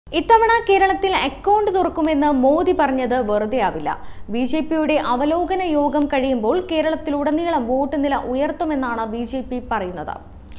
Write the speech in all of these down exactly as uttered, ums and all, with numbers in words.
ഇത്തവണ കേരളത്തിൽ അക്കൗണ്ട് തുറക്കുമെന്ന് മോദി പറഞ്ഞത് വെറുതെയാവില്ല. ബി ജെ പിയുടെ അവലോകന യോഗം കഴിയുമ്പോൾ കേരളത്തിലുടനീളം വോട്ട് നില ഉയർത്തുമെന്നാണ് ബി ജെ പി പറയുന്നത്.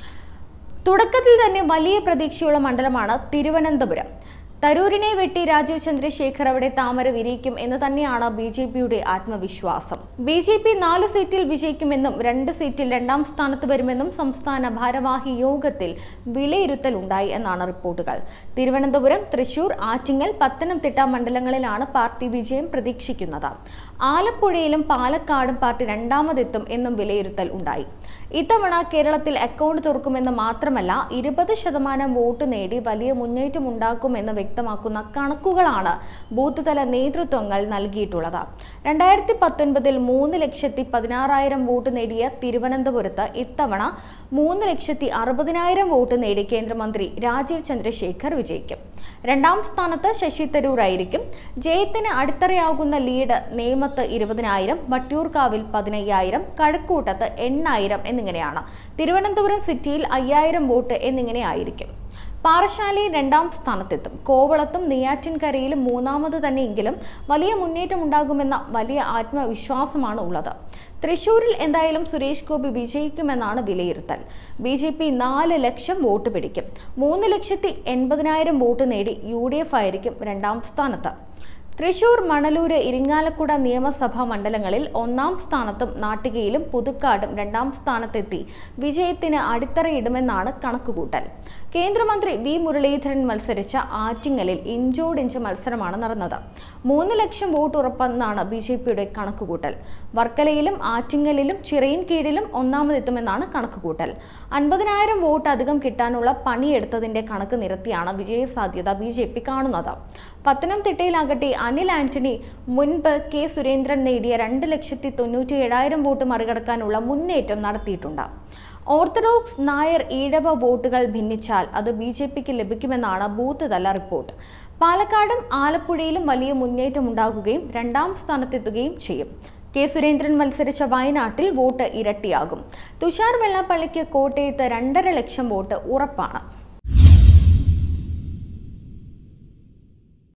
തുടക്കത്തിൽ തന്നെ വലിയ പ്രതീക്ഷയുള്ള മണ്ഡലമാണ് തിരുവനന്തപുരം. തരൂരിനെ വെട്ടി രാജീവ് ചന്ദ്രശേഖർ അവിടെ താമര വിരിയിക്കും എന്ന് തന്നെയാണ് ബി ജെ പിയുടെ ആത്മവിശ്വാസം. ബി ജെ പി നാല് സീറ്റിൽ വിജയിക്കുമെന്നും രണ്ട് സീറ്റിൽ രണ്ടാം സ്ഥാനത്ത് വരുമെന്നും സംസ്ഥാന ഭാരവാഹി യോഗത്തിൽ വിലയിരുത്തലുണ്ടായി എന്നാണ് റിപ്പോർട്ടുകൾ. തിരുവനന്തപുരം, തൃശൂർ, ആറ്റിങ്ങൽ, പത്തനംതിട്ട മണ്ഡലങ്ങളിലാണ് പാർട്ടി വിജയം പ്രതീക്ഷിക്കുന്നത്. ആലപ്പുഴയിലും പാലക്കാടും പാർട്ടി രണ്ടാമതെത്തും എന്നും വിലയിരുത്തൽ ഉണ്ടായി. ഇത്തവണ കേരളത്തിൽ അക്കൗണ്ട് തുറക്കുമെന്ന് മാത്രമല്ല, ഇരുപത് ശതമാനം വോട്ട് നേടി വലിയ മുന്നേറ്റം ഉണ്ടാക്കുമെന്ന് വ്യക്തമാക്കുന്ന കണക്കുകളാണ് ബൂത്ത് തല നേതൃത്വങ്ങൾ നൽകിയിട്ടുള്ളത്. രണ്ടായിരത്തി പത്തൊൻപതിൽ മൂന്ന് ലക്ഷത്തി പതിനാറായിരം വോട്ട് നേടിയ തിരുവനന്തപുരത്ത് ഇത്തവണ മൂന്ന് ലക്ഷത്തി അറുപതിനായിരം വോട്ട് നേടി കേന്ദ്രമന്ത്രി രാജീവ് ചന്ദ്രശേഖർ വിജയിക്കും. രണ്ടാം സ്ഥാനത്ത് ശശി തരൂർ ആയിരിക്കും. ജയത്തിന് അടിത്തറയാകുന്ന ലീഡ് നേമത്ത് ഇരുപതിനായിരം, വട്ടിയൂർക്കാവിൽ പതിനയ്യായിരം, കഴക്കൂട്ടത്ത് എണ്ണായിരം എന്നിങ്ങനെയാണ്. തിരുവനന്തപുരം സിറ്റിയിൽ അയ്യായിരം വോട്ട് എന്നിങ്ങനെ ആയിരിക്കും. പാറശാലയിൽ രണ്ടാം സ്ഥാനത്തെത്തും. കോവളത്തും നെയ്യാറ്റിൻകരയിലും മൂന്നാമത് തന്നെയെങ്കിലും വലിയ മുന്നേറ്റം ഉണ്ടാകുമെന്ന വലിയ ആത്മവിശ്വാസമാണ് ഉള്ളത്. തൃശൂരിൽ എന്തായാലും സുരേഷ് ഗോപി വിജയിക്കുമെന്നാണ് വിലയിരുത്തൽ. ബി ജെ പി നാല് ലക്ഷം വോട്ട് പിടിക്കും. മൂന്ന് ലക്ഷത്തി എൺപതിനായിരം വോട്ട് നേടി യു ഡി എഫ് ആയിരിക്കും രണ്ടാം സ്ഥാനത്ത്. തൃശൂർ, മണലൂര്, ഇരിങ്ങാലക്കുട നിയമസഭാ മണ്ഡലങ്ങളിൽ ഒന്നാം സ്ഥാനത്തും നാട്ടികയിലും പുതുക്കാടും രണ്ടാം സ്ഥാനത്തെത്തി വിജയത്തിന് അടിത്തറയിടുമെന്നാണ് കണക്കുകൂട്ടൽ. കേന്ദ്രമന്ത്രി വി മുരളീധരൻ മത്സരിച്ച ആറ്റിങ്ങലിൽ ഇഞ്ചോടിഞ്ച് മത്സരമാണ് നടന്നത്. മൂന്ന് ലക്ഷം വോട്ട് ഉറപ്പെന്നാണ് ബി ജെ പിയുടെ കണക്കുകൂട്ടൽ. വർക്കലയിലും ആറ്റിങ്ങലിലും ചിറയിൻകീഴിലും ഒന്നാമതെത്തുമെന്നാണ് കണക്കുകൂട്ടൽ. അൻപതിനായിരം വോട്ട് അധികം കിട്ടാനുള്ള പണിയെടുത്തതിന്റെ കണക്ക് നിരത്തിയാണ് വിജയസാധ്യത ബി ജെ പി കാണുന്നത്. പത്തനംതിട്ടയിലാകട്ടെ അനിൽ ആന്റണി മുൻപ് കെ സുരേന്ദ്രൻ നേടിയ രണ്ട് ലക്ഷത്തി തൊണ്ണൂറ്റി ഏഴായിരം വോട്ട് മറികടക്കാനുള്ള മുന്നേറ്റം നടത്തിയിട്ടുണ്ട്. ഓർത്തഡോക്സ്, നായർ, ഈഴവ വോട്ടുകൾ ഭിന്നിച്ചാൽ അത് ബി ജെ പിക്ക് ലഭിക്കുമെന്നാണ് ബൂത്ത് തല റിപ്പോർട്ട്. പാലക്കാടും ആലപ്പുഴയിലും വലിയ മുന്നേറ്റം ഉണ്ടാകുകയും രണ്ടാം സ്ഥാനത്തെത്തുകയും ചെയ്യും. കെ സുരേന്ദ്രൻ മത്സരിച്ച വയനാട്ടിൽ വോട്ട് ഇരട്ടിയാകും. തുഷാർ വെള്ളാപ്പള്ളിക്ക് കോട്ടയത്ത് രണ്ടര ലക്ഷം വോട്ട് ഉറപ്പാണ്.